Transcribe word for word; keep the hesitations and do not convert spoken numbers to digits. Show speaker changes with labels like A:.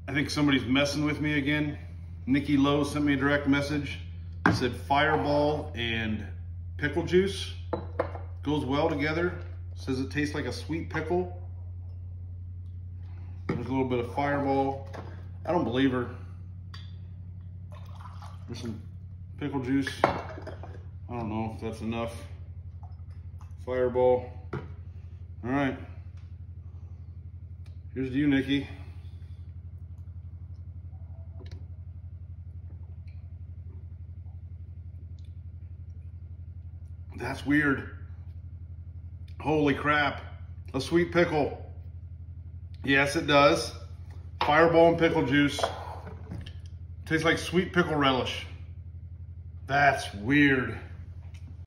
A: I think somebody's messing with me again. Nikki Lowe sent me a direct message. It said Fireball and pickle juice goes well together. Says it tastes like a sweet pickle. There's a little bit of Fireball. I don't believe her. There's some pickle juice. I don't know if that's enough. Fireball. All right. Here's to you, Nikki. That's weird. Holy crap. A sweet pickle. Yes, it does. Fireball and pickle juice. Tastes like sweet pickle relish. That's weird.